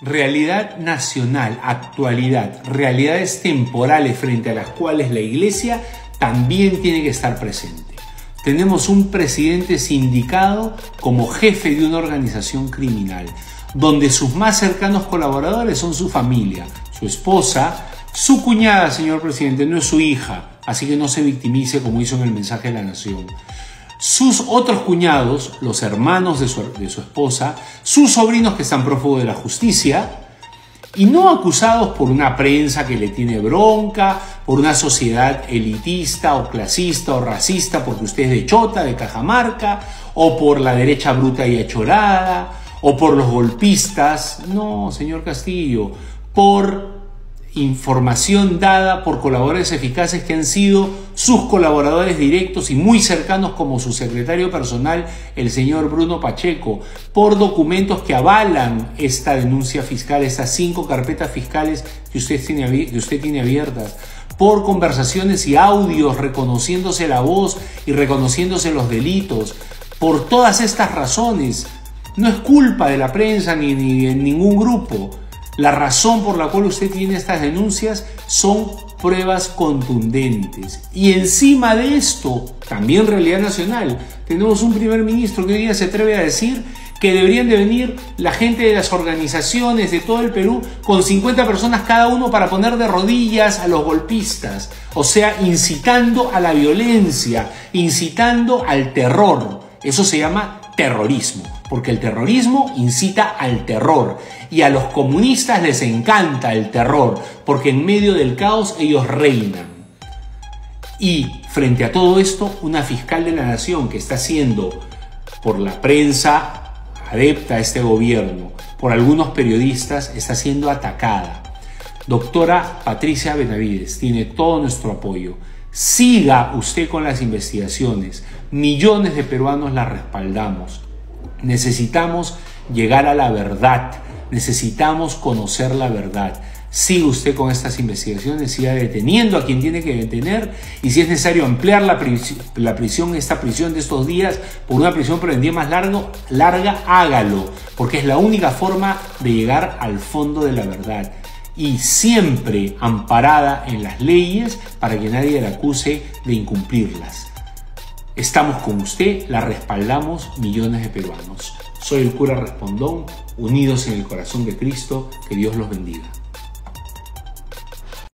Realidad nacional, actualidad, realidades temporales frente a las cuales la Iglesia también tiene que estar presente. Tenemos un presidente sindicado como jefe de una organización criminal, donde sus más cercanos colaboradores son su familia, su esposa, su cuñada, señor presidente, no es su hija, así que no se victimice como hizo en el mensaje de la Nación. Sus otros cuñados, los hermanos de su esposa, sus sobrinos que están prófugos de la justicia, y no acusados por una prensa que le tiene bronca, por una sociedad elitista o clasista o racista porque usted es de Chota, de Cajamarca, o por la derecha bruta y achorada, o por los golpistas. No, señor Castillo, por información dada por colaboradores eficaces que han sido sus colaboradores directos y muy cercanos, como su secretario personal, el señor Bruno Pacheco, por documentos que avalan esta denuncia fiscal, estas 5 carpetas fiscales que usted tiene abiertas, por conversaciones y audios reconociéndose la voz y reconociéndose los delitos. Por todas estas razones, no es culpa de la prensa ni de ningún grupo. La razón por la cual usted tiene estas denuncias son pruebas contundentes. Y encima de esto, también realidad nacional, tenemos un primer ministro que hoy día se atreve a decir que deberían de venir la gente de las organizaciones de todo el Perú con 50 personas cada uno para poner de rodillas a los golpistas. O sea, incitando a la violencia, incitando al terror. Eso se llama terrorismo, porque el terrorismo incita al terror y a los comunistas les encanta el terror, porque en medio del caos ellos reinan. Y frente a todo esto, una fiscal de la Nación que está siendo, por la prensa adepta a este gobierno, por algunos periodistas, está siendo atacada. Doctora Patricia Benavides tiene todo nuestro apoyo. Siga usted con las investigaciones. Millones de peruanos la respaldamos. Necesitamos llegar a la verdad. Necesitamos conocer la verdad. Siga usted con estas investigaciones, siga deteniendo a quien tiene que detener, y si es necesario ampliar esta prisión de estos días por una prisión preventiva más larga, hágalo, porque es la única forma de llegar al fondo de la verdad. Y siempre amparada en las leyes para que nadie la acuse de incumplirlas. Estamos con usted, la respaldamos millones de peruanos. Soy el cura Respondón, unidos en el corazón de Cristo, que Dios los bendiga.